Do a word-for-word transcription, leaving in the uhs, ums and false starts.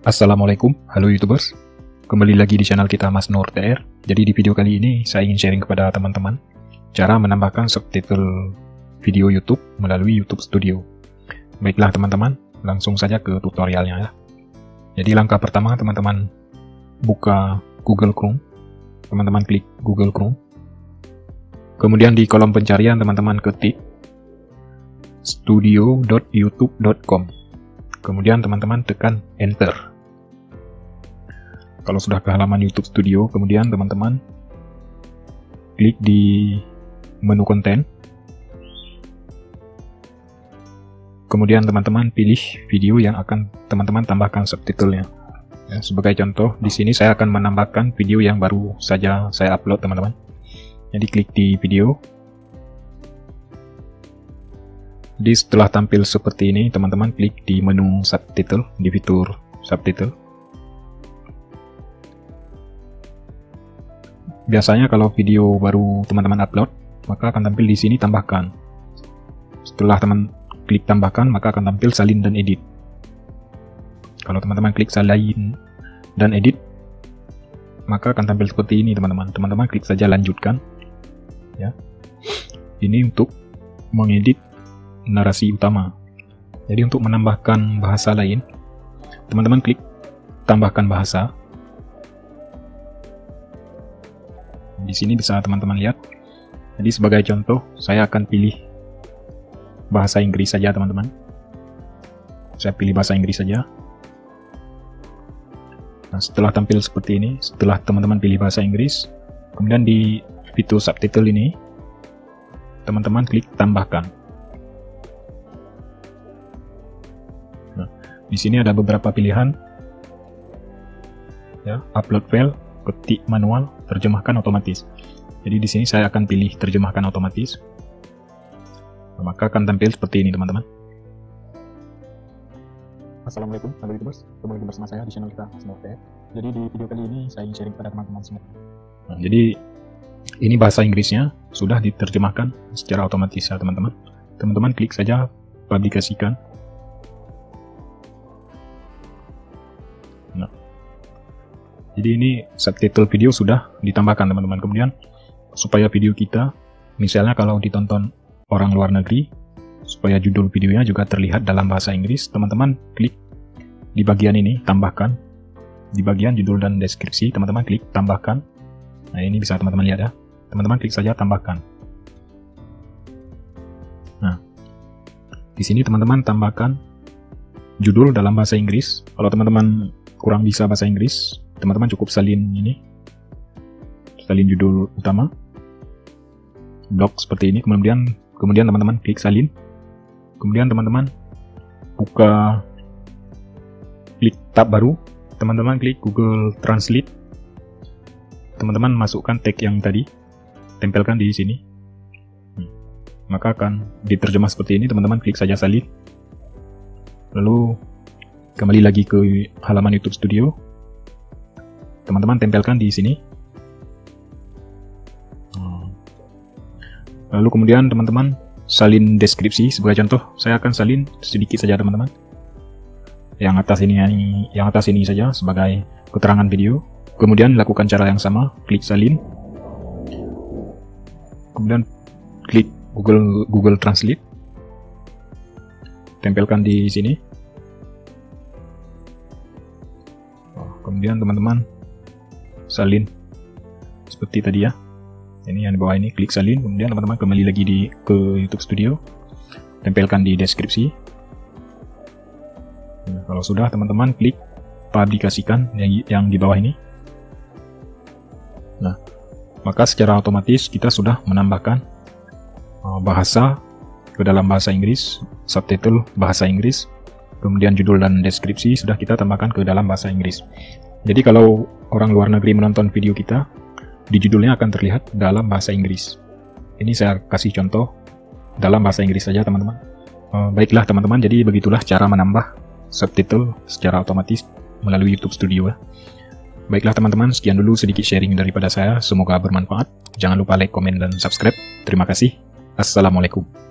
Assalamualaikum, halo YouTubers. Kembali lagi di channel kita Mas Nur T R. Jadi di video kali ini saya ingin sharing kepada teman-teman cara menambahkan subtitle video YouTube melalui YouTube Studio. Baiklah teman-teman, langsung saja ke tutorialnya ya. Jadi langkah pertama teman-teman buka Google Chrome. Teman-teman klik Google Chrome. Kemudian di kolom pencarian teman-teman ketik studio dot youtube dot com. Kemudian teman-teman tekan enter. Kalau sudah ke halaman YouTube Studio, kemudian teman-teman klik di menu konten. Kemudian teman-teman pilih video yang akan teman-teman tambahkan subtitlenya. Ya, sebagai contoh, di sini saya akan menambahkan video yang baru saja saya upload teman-teman. Jadi klik di video. Jadi setelah tampil seperti ini, teman-teman klik di menu subtitle, di fitur subtitle. Biasanya kalau video baru teman-teman upload, maka akan tampil di sini tambahkan. Setelah teman klik tambahkan, maka akan tampil salin dan edit. Kalau teman-teman klik salin dan edit, maka akan tampil seperti ini teman-teman. Teman-teman klik saja lanjutkan. Ya, ini untuk mengedit narasi utama. Jadi untuk menambahkan bahasa lain, teman-teman klik tambahkan bahasa. Di sini bisa teman-teman lihat. Jadi sebagai contoh, saya akan pilih bahasa Inggris saja teman-teman. Saya pilih bahasa Inggris saja. Nah, setelah tampil seperti ini, setelah teman-teman pilih bahasa Inggris, kemudian di fitur subtitle ini, teman-teman klik tambahkan. Di sini ada beberapa pilihan, ya, upload file, ketik manual, terjemahkan otomatis. Jadi di sini saya akan pilih terjemahkan otomatis. Nah, maka akan tampil seperti ini teman-teman. Assalamualaikum, halo YouTubers, kembali lagi bersama saya di channel kita Mas Nur T R. Jadi di video kali ini saya ingin sharing kepada teman-teman semua. Nah, jadi ini bahasa Inggrisnya sudah diterjemahkan secara otomatis ya teman-teman. Teman-teman klik saja publikasikan. Nah, jadi ini subtitle video sudah ditambahkan teman-teman. Kemudian supaya video kita, misalnya kalau ditonton orang luar negeri, supaya judul videonya juga terlihat dalam bahasa Inggris, teman-teman klik di bagian ini, tambahkan. Di bagian judul dan deskripsi, teman-teman klik tambahkan. Nah, ini bisa teman-teman lihat ya. Teman-teman klik saja tambahkan. Nah, di sini teman-teman tambahkan judul dalam bahasa Inggris. Kalau teman-teman kurang bisa bahasa Inggris, teman-teman cukup salin ini, salin judul utama, blog seperti ini. Kemudian kemudian teman-teman klik salin. Kemudian teman-teman buka, klik tab baru, teman-teman klik Google Translate. Teman-teman masukkan tag yang tadi, tempelkan di sini. Maka akan diterjemah seperti ini. Teman-teman klik saja salin. Lalu kembali lagi ke halaman YouTube Studio. Teman-teman tempelkan di sini. Lalu kemudian teman-teman salin deskripsi. Sebagai contoh, saya akan salin sedikit saja teman-teman. Yang atas ini, yang atas ini saja sebagai keterangan video. Kemudian lakukan cara yang sama, klik salin. Kemudian klik Google Google Translate. Tempelkan di sini. Kemudian teman-teman salin seperti tadi ya. Ini yang di bawah ini, klik salin. Kemudian teman-teman kembali lagi di ke YouTube Studio, tempelkan di deskripsi. Nah, kalau sudah, teman-teman klik publikasikan yang, yang di bawah ini. Nah, maka secara otomatis kita sudah menambahkan uh, bahasa ke dalam bahasa Inggris, subtitle bahasa Inggris. Kemudian judul dan deskripsi sudah kita tambahkan ke dalam bahasa Inggris. Jadi kalau orang luar negeri menonton video kita, di judulnya akan terlihat dalam bahasa Inggris. Ini saya kasih contoh dalam bahasa Inggris saja teman-teman. Uh, baiklah teman-teman, jadi begitulah cara menambah subtitle secara otomatis melalui YouTube Studio ya. Baiklah teman-teman, sekian dulu sedikit sharing daripada saya. Semoga bermanfaat. Jangan lupa like, komen, dan subscribe. Terima kasih. Assalamualaikum.